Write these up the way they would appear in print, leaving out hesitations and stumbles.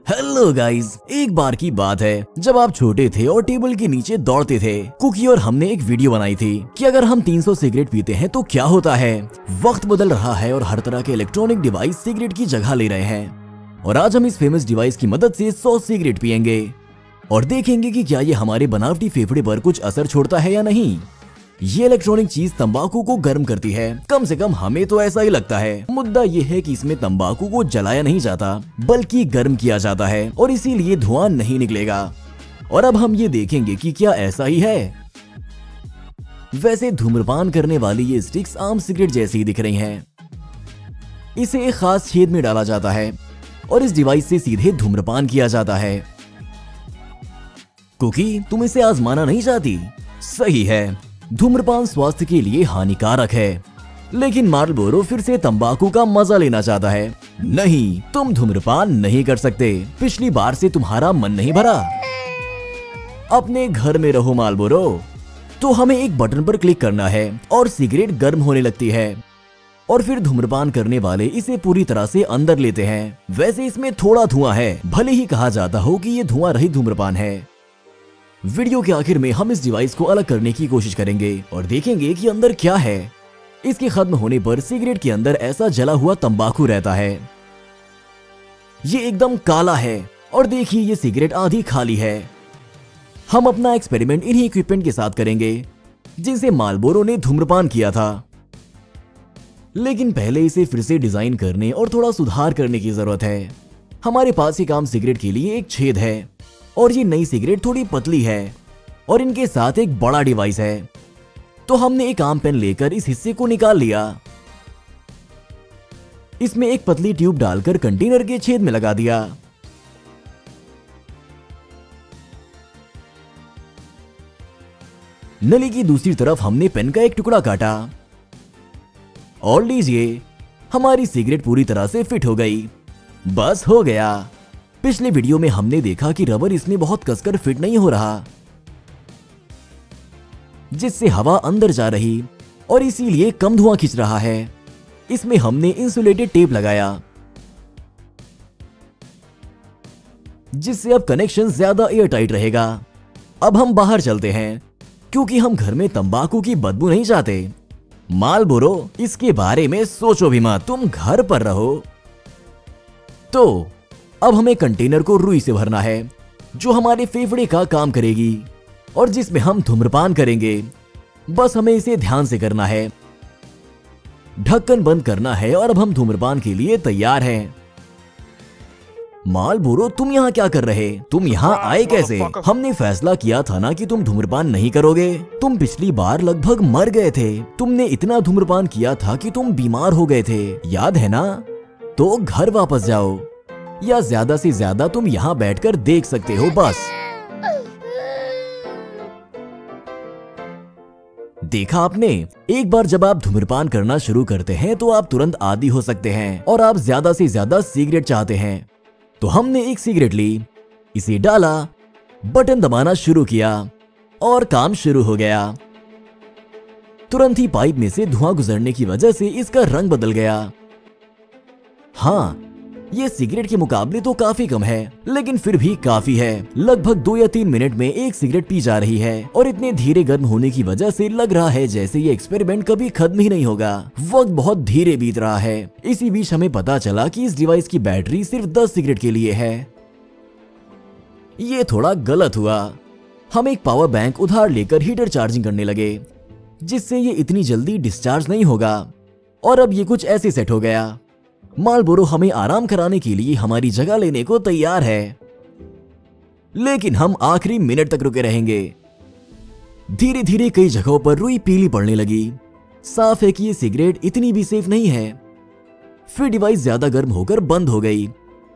Hello guys, एक बार की बात है जब आप छोटे थे और टेबल के नीचे दौड़ते थे। कुकी और हमने एक वीडियो बनाई थी कि अगर हम 300 सिगरेट पीते हैं तो क्या होता है। वक्त बदल रहा है और हर तरह के इलेक्ट्रॉनिक डिवाइस सिगरेट की जगह ले रहे हैं और आज हम इस फेमस डिवाइस की मदद से 100 सिगरेट पियेंगे और देखेंगे कि क्या ये हमारे बनावटी फेफड़े पर कुछ असर छोड़ता है या नहीं। ये इलेक्ट्रॉनिक चीज तंबाकू को गर्म करती है, कम से कम हमें तो ऐसा ही लगता है। मुद्दा ये है कि इसमें तंबाकू को जलाया नहीं जाता बल्कि गर्म किया जाता है और इसीलिए धुआं नहीं निकलेगा। और अब हम ये देखेंगे कि क्या ऐसा ही है। वैसे धूम्रपान करने वाली ये स्टिक्स आम सिगरेट जैसी ही दिख रही हैं। इसे एक खास छेद में डाला जाता है और इस डिवाइस से सीधे धूम्रपान किया जाता है। कुकी, तुम इसे आजमाना नहीं चाहती? सही है, धूम्रपान स्वास्थ्य के लिए हानिकारक है, लेकिन मार्लबोरो फिर से तंबाकू का मजा लेना चाहता है। नहीं, तुम धूम्रपान नहीं कर सकते। पिछली बार से तुम्हारा मन नहीं भरा। अपने घर में रहो मार्लबोरो। तो हमें एक बटन पर क्लिक करना है और सिगरेट गर्म होने लगती है और फिर धूम्रपान करने वाले इसे पूरी तरह से अंदर लेते हैं। वैसे इसमें थोड़ा धुआं है, भले ही कहा जाता हो कि ये धुआं रहित धूम्रपान है। वीडियो के आखिर में हम इस डिवाइस को अलग करने की कोशिश करेंगे और देखेंगे कि अंदर क्या है। इसके खत्म होने पर सिगरेट के अंदर ऐसा जला हुआ तंबाकू रहता है। ये एकदम काला है और देखिए ये सिगरेट आधी खाली है। हम अपना एक्सपेरिमेंट इन्हीं इक्विपमेंट के साथ करेंगे जिनसे मार्लबोरो ने धूम्रपान किया था, लेकिन पहले इसे फिर से डिजाइन करने और थोड़ा सुधार करने की जरूरत है। हमारे पास एक आम सिगरेट के लिए एक छेद है और ये नई सिगरेट थोड़ी पतली है और इनके साथ एक बड़ा डिवाइस है। तो हमने एक आम पेन लेकर इस हिस्से को निकाल लिया। इसमें एक पतली ट्यूब डालकर कंटेनर के छेद में लगा दिया। नली की दूसरी तरफ हमने पेन का एक टुकड़ा काटा और लीजिए, हमारी सिगरेट पूरी तरह से फिट हो गई। बस हो गया। पिछले वीडियो में हमने देखा कि रबर इसमें बहुत कसकर फिट नहीं हो रहा, जिससे हवा अंदर जा रही और इसीलिए कम धुआं खींच रहा है। इसमें हमने इंसुलेटेड टेप लगाया, जिससे अब कनेक्शन ज्यादा एयर टाइट रहेगा। अब हम बाहर चलते हैं क्योंकि हम घर में तंबाकू की बदबू नहीं चाहते। मार्लबोरो, इसके बारे में सोचो भी मत, तुम घर पर रहो। तो अब हमें कंटेनर को रुई से भरना है जो हमारे फेफड़े का काम करेगी और जिसमें हम धूम्रपान करेंगे। बस हमें इसे ध्यान से करना है, ढक्कन बंद करना है और अब हम धूम्रपान के लिए तैयार हैं। मार्लबोरो, तुम यहाँ क्या कर रहे? तुम यहाँ आए कैसे? हमने फैसला किया था ना कि तुम धूम्रपान नहीं करोगे। तुम पिछली बार लगभग मर गए थे। तुमने इतना धूम्रपान किया था कि तुम बीमार हो गए थे, याद है ना? तो घर वापस जाओ या ज्यादा से ज्यादा तुम यहाँ बैठकर देख सकते हो। बस देखा आपने, एक बार जब आप धूम्रपान करना शुरू करते हैं तो आप तुरंत आदी हो सकते हैं और आप ज्यादा से ज्यादा सिगरेट चाहते हैं। तो हमने एक सिगरेट ली, इसे डाला, बटन दबाना शुरू किया और काम शुरू हो गया। तुरंत ही पाइप में से धुआं गुजरने की वजह से इसका रंग बदल गया। हाँ, ये सिगरेट के मुकाबले तो काफी कम है, लेकिन फिर भी काफी है। लगभग 2 या 3 मिनट में एक सिगरेट पी जा रही है और इतने धीरे गर्म होने की वजह से लग रहा है जैसे ये एक्सपेरिमेंट कभी खत्म ही नहीं होगा। वक्त बहुत धीरे बीत रहा है। इसी बीच हमें पता चला कि इस डिवाइस की बैटरी सिर्फ 10 सिगरेट के लिए है। ये थोड़ा गलत हुआ। हम एक पावर बैंक उधार लेकर हीटर चार्जिंग करने लगे, जिससे ये इतनी जल्दी डिस्चार्ज नहीं होगा। और अब ये कुछ ऐसे सेट हो गया। मार्लबोरो हमें आराम कराने के लिए हमारी जगह लेने को तैयार है, लेकिन हम आखिरी मिनट तक रुके रहेंगे। धीरे धीरे कई जगहों पर रुई पीली पड़ने लगी। साफ है कि ये सिगरेट इतनी भी सेफ नहीं है। फिर डिवाइस ज्यादा गर्म होकर बंद हो गई।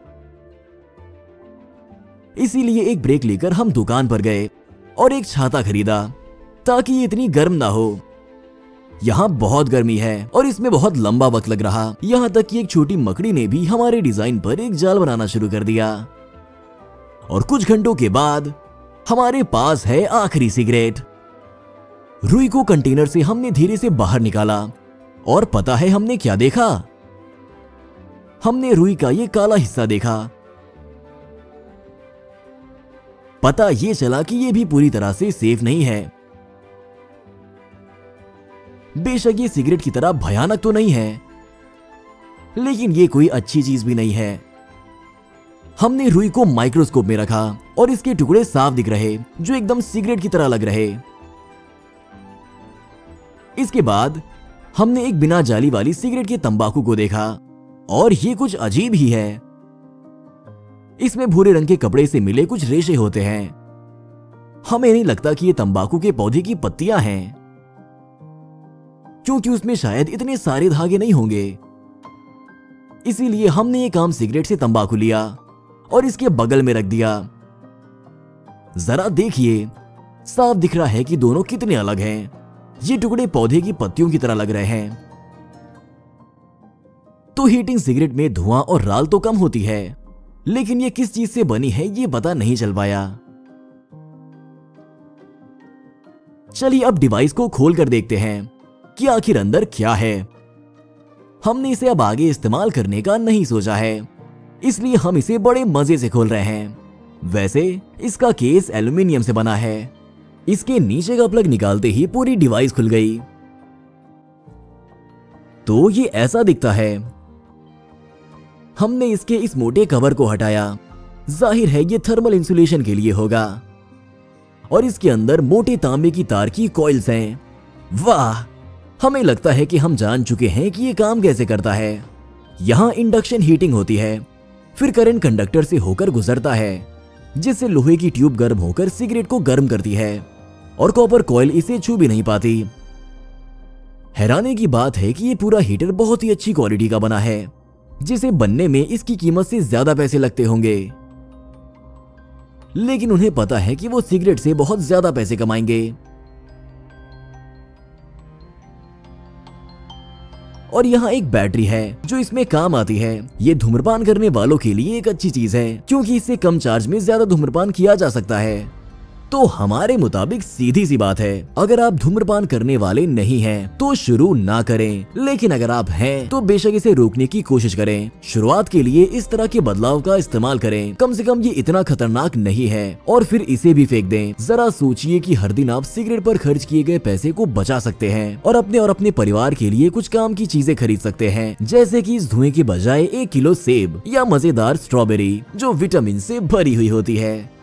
इसीलिए एक ब्रेक लेकर हम दुकान पर गए और एक छाता खरीदा ताकि ये इतनी गर्म ना हो। यहाँ बहुत गर्मी है और इसमें बहुत लंबा वक्त लग रहा, यहाँ तक कि एक छोटी मकड़ी ने भी हमारे डिजाइन पर एक जाल बनाना शुरू कर दिया। और कुछ घंटों के बाद हमारे पास है आखिरी सिगरेट। रुई को कंटेनर से हमने धीरे से बाहर निकाला और पता है हमने क्या देखा? हमने रुई का ये काला हिस्सा देखा पता ये चला कि ये भी पूरी तरह से सेफ नहीं है। बेशक ये सिगरेट की तरह भयानक तो नहीं है, लेकिन ये कोई अच्छी चीज भी नहीं है। हमने रुई को माइक्रोस्कोप में रखा और इसके टुकड़े साफ दिख रहे, जो एकदम सिगरेट की तरह लग रहे। इसके बाद हमने एक बिना जाली वाली सिगरेट के तंबाकू को देखा, और ये कुछ अजीब ही है। इसमें भूरे रंग के कपड़े से मिले कुछ रेशे होते हैं। हमें नहीं लगता कि ये तंबाकू के पौधे की पत्तियां हैं, क्योंकि उसमें शायद इतने सारे धागे नहीं होंगे। इसीलिए हमने ये काम सिगरेट से तंबाकू लिया और इसके बगल में रख दिया। जरा देखिए, साफ दिख रहा है कि दोनों कितने अलग हैं। ये टुकड़े पौधे की पत्तियों की तरह लग रहे हैं। तो हीटिंग सिगरेट में धुआं और राल तो कम होती है, लेकिन ये किस चीज से बनी है ये पता नहीं चल पाया। चलिए अब डिवाइस को खोल कर देखते हैं कि आखिर अंदर क्या है। हमने इसे अब आगे इस्तेमाल करने का नहीं सोचा है, इसलिए हम इसे बड़े मजे से खोल रहे हैं। वैसे इसका केस एल्यूमिनियम से बना है। इसके नीचे का प्लग निकालते ही पूरी डिवाइस खुल गई। तो ये ऐसा दिखता है। हमने इसके इस मोटे कवर को हटाया। जाहिर है ये थर्मल इंसुलेशन के लिए होगा, और इसके अंदर मोटे तांबे की तार की कॉइल्स हैं। वाह, हमें लगता है कि हम जान चुके हैं कि ये काम कैसे करता है। यहां इंडक्शन हीटिंग होती है, फिर करंट कंडक्टर से होकर गुजरता है, जिससे लोहे की ट्यूब गर्म होकर सिगरेट को गर्म करती है, और कॉपर कॉइल इसे छू भी नहीं पाती। हैरानी की बात है कि ये पूरा हीटर बहुत ही अच्छी क्वालिटी का बना है, जिसे बनने में इसकी कीमत से ज्यादा पैसे लगते होंगे। लेकिन उन्हें पता है कि वो सिगरेट से बहुत ज्यादा पैसे कमाएंगे। और यहाँ एक बैटरी है जो इसमें काम आती है। ये धूम्रपान करने वालों के लिए एक अच्छी चीज है, क्योंकि इससे कम चार्ज में ज्यादा धूम्रपान किया जा सकता है। तो हमारे मुताबिक सीधी सी बात है, अगर आप धूम्रपान करने वाले नहीं हैं तो शुरू ना करें, लेकिन अगर आप हैं तो बेशक इसे रोकने की कोशिश करें। शुरुआत के लिए इस तरह के बदलाव का इस्तेमाल करें, कम से कम ये इतना खतरनाक नहीं है, और फिर इसे भी फेंक दें। जरा सोचिए कि हर दिन आप सिगरेट पर खर्च किए गए पैसे को बचा सकते हैं और अपने परिवार के लिए कुछ काम की चीजें खरीद सकते हैं, जैसे कि इस धुएं के बजाय 1 किलो सेब या मजेदार स्ट्रॉबेरी जो विटामिन से भरी हुई होती है।